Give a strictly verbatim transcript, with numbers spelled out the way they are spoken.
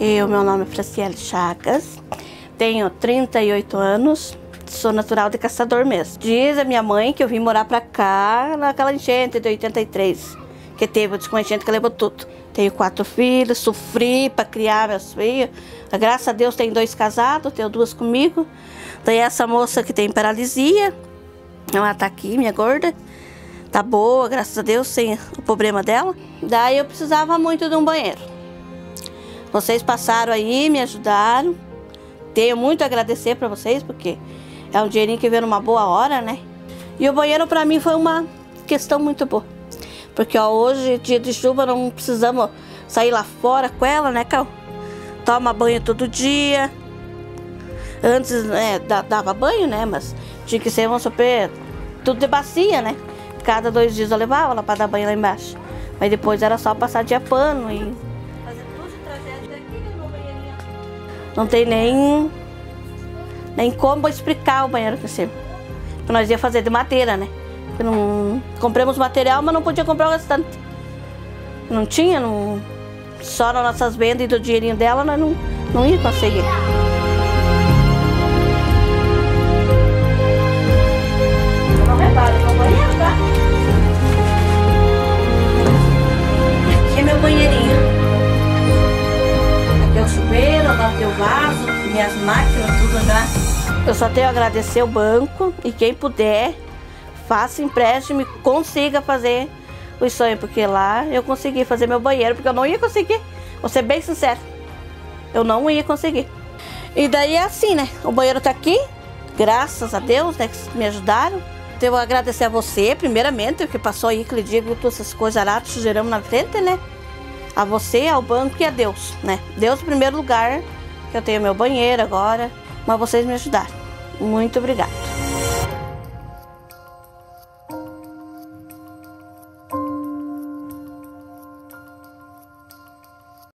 Eu, meu nome é Franciele Chagas, tenho trinta e oito anos, sou natural de Caçador mesmo. Diz a minha mãe que eu vim morar pra cá naquela enchente de oitenta e três, que teve uma enchente que levou tudo. Tenho quatro filhos, sofri para criar meus filhos. Graças a Deus tenho dois casados, tenho duas comigo. Daí essa moça que tem paralisia, ela tá aqui, minha gorda. Tá boa, graças a Deus, sem o problema dela. Daí eu precisava muito de um banheiro. Vocês passaram aí, me ajudaram. Tenho muito a agradecer para vocês, porque é um dinheirinho que veio numa boa hora, né? E o banheiro para mim foi uma questão muito boa. Porque ó, hoje, dia de chuva, não precisamos sair lá fora com ela, né, Cal? Toma banho todo dia. Antes, né, dava banho, né? Mas tinha que ser, vamos supor, tudo de bacia, né? Cada dois dias eu levava ela para dar banho lá embaixo. Mas depois era só passar de pano e... Não tem nem, nem como explicar o banheiro aqui em cima. Porque nós ia fazer de madeira, né? Não, compramos material, mas não podia comprar o restante. Não tinha, não, só nas nossas vendas e do dinheirinho dela, nós não, não ia conseguir. Não repara, no banheiro, tá? Aqui é meu banheirinho. Aqui é o chuveiro, aqui é o vaso, minhas máquinas, tudo já. Eu só tenho a agradecer o banco e quem puder, faça empréstimo e consiga fazer os sonhos, porque lá eu consegui fazer meu banheiro, porque eu não ia conseguir, vou ser bem sincero, eu não ia conseguir. E daí é assim, né, o banheiro tá aqui, graças a Deus, né, que me ajudaram. Então eu vou agradecer a você, primeiramente, que passou aí aquele dia, viu todas essas coisas aradas, sujeiramos na frente, né, a você, ao banco e a Deus, né, Deus em primeiro lugar, que eu tenho meu banheiro agora, mas vocês me ajudaram, muito obrigada.